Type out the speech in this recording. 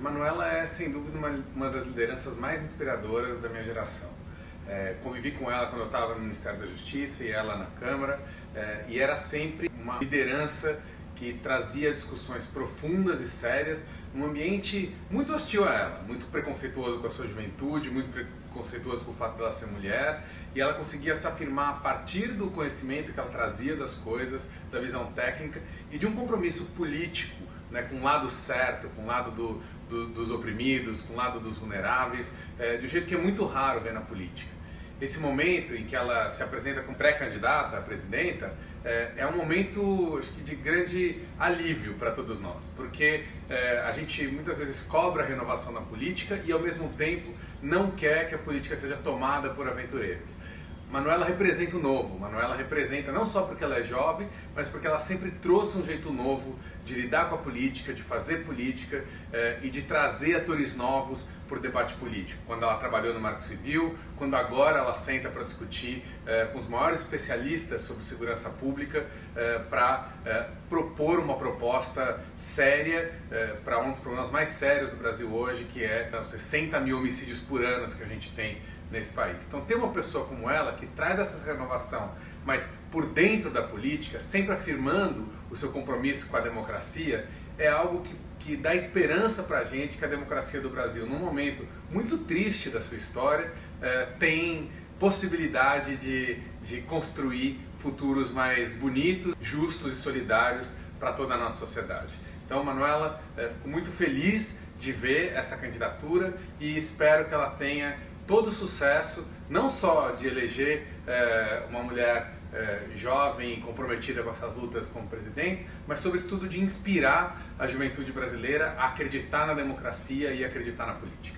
Manuela é, sem dúvida, uma das lideranças mais inspiradoras da minha geração. Convivi com ela quando eu estava no Ministério da Justiça e ela na Câmara, e era sempre uma liderança que trazia discussões profundas e sérias num ambiente muito hostil a ela, muito preconceituoso com a sua juventude, muito preconceituoso com o fato dela ser mulher, e ela conseguia se afirmar a partir do conhecimento que ela trazia das coisas, da visão técnica e de um compromisso político, né, com o lado certo, com o lado dos oprimidos, com o lado dos vulneráveis, de um jeito que é muito raro ver na política. Esse momento em que ela se apresenta como pré-candidata a presidenta é um momento, acho que, de grande alívio para todos nós, porque a gente muitas vezes cobra a renovação na política e ao mesmo tempo não quer que a política seja tomada por aventureiros. Manuela representa o novo, Manuela representa não só porque ela é jovem, mas porque ela sempre trouxe um jeito novo de lidar com a política, de fazer política e de trazer atores novos para o debate político. Quando ela trabalhou no Marco Civil, quando agora ela senta para discutir com os maiores especialistas sobre segurança pública para propor uma proposta séria para um dos problemas mais sérios do Brasil hoje, que é os 60 mil homicídios por ano que a gente tem nesse país. Então ter uma pessoa como ela que traz essa renovação, mas por dentro da política, sempre afirmando o seu compromisso com a democracia, é algo que dá esperança para a gente que a democracia do Brasil, num momento muito triste da sua história, tem possibilidade de construir futuros mais bonitos, justos e solidários para toda a nossa sociedade. Então, Manuela, fico muito feliz de ver essa candidatura e espero que ela tenha todo o sucesso, não só de eleger uma mulher jovem e comprometida com essas lutas como presidente, mas sobretudo de inspirar a juventude brasileira a acreditar na democracia e acreditar na política.